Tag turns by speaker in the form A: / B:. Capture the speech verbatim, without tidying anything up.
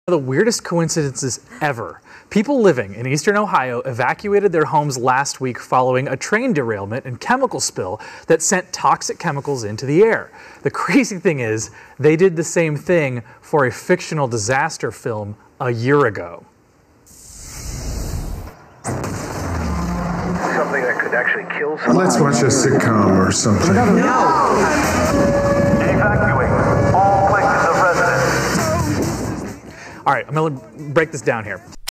A: One of the weirdest coincidences ever. People living in eastern Ohio evacuated their homes last week following a train derailment and chemical spill that sent toxic chemicals into the air. The crazy thing is, they did the same thing for a fictional disaster film a year ago.
B: Something that could actually kill someone.
C: Let's watch a sitcom or something.
B: No! Evacuate all places of residence.
A: All right, I'm going to break this down here.